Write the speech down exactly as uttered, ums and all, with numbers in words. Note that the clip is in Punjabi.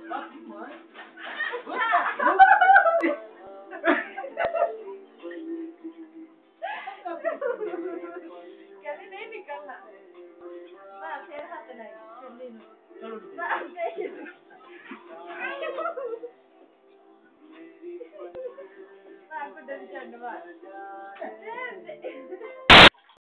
ਕਹਿੰਦੀ ਨਹੀਂ ਨਿਕਲਣਾ ਮੈਂ ਫੇਰ ਹੱਥ ਲਾਈ ਚੁੰਨੀ ਨੂੰ ਚਲੋ ਮੈਂ ਗੁੱਡੇ ਦੀ ਚੰਡ ਮਾਰ